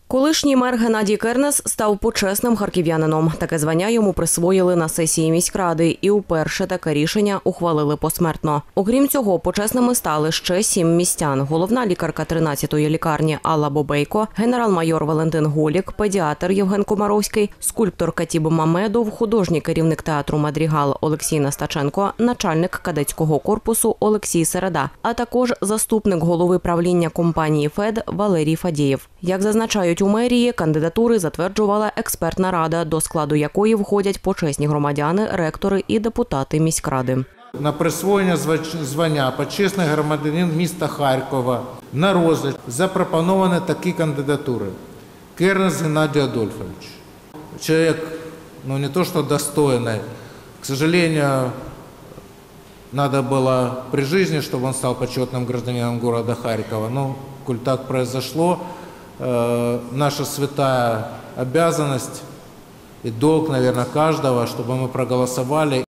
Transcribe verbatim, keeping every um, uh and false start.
Колишній мер Геннадій Кернес став почесним харків'янином. Таке звання йому присвоїли на сесії міськради і уперше таке рішення ухвалили посмертно. Окрім цього, почесними стали ще сім містян. Головна лікарка тринадцятої лікарні Алла Бобейко, генерал-майор Валентин Голік, педіатр Євген Комаровський, скульптор Катіб Мамедов, художній керівник театру «Мадрігал» Олексій Настаченко, начальник кадетського корпусу Олексій Середа, а також заступник голови правління компанії «ФЕД» Валерій Фадієв. Як зазначають у мерії, кандидатури затверджувала експертна рада, до складу якої входять почесні громадяни, ректори і депутати міськради. На присвоєння звання «Почесний громадянин міста Харкова» на розгляд запропоновані такі кандидатури. Кернес Геннадий Адольфович. Человек, ну не то что достойный, к сожалению, надо было при жизни, чтобы он стал почетным гражданином города Харькова. Но, коль так произошло, э, наша святая обязанность и долг, наверное, каждого, чтобы мы проголосовали.